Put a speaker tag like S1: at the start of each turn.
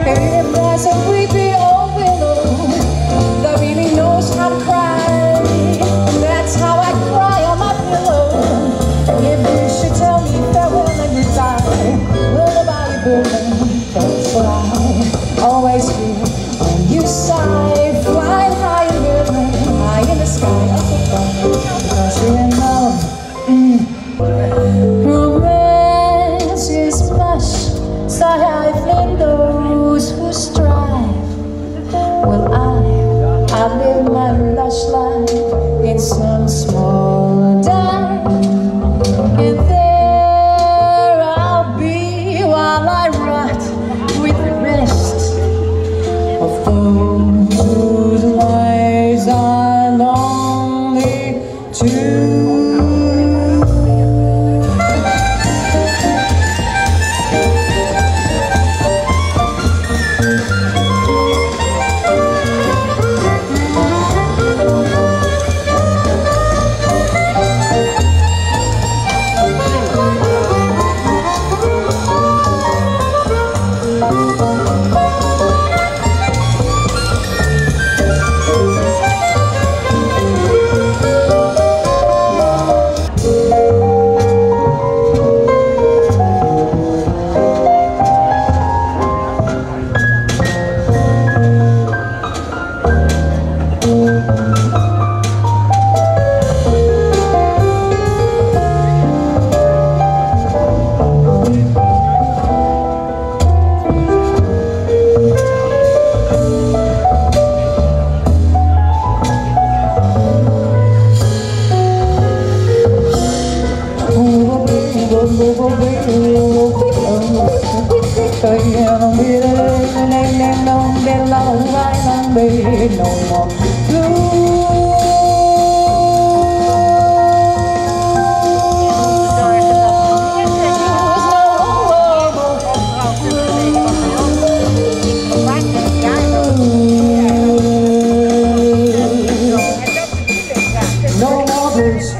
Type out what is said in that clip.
S1: And there's a weepy old willow that really knows how to cry. And that's how I cry on my pillow. If you should tell me farewell and goodbye, lullaby building, that's what I always feel when you sigh. Flying high and building, high in the sky, up above, because we're in love. Romance is plush, sigh for those who strive. Well, I live my lush life in some small dive, and there I'll be while I rot with the rest of those whose lives are lonely too. No more blue. No more blues.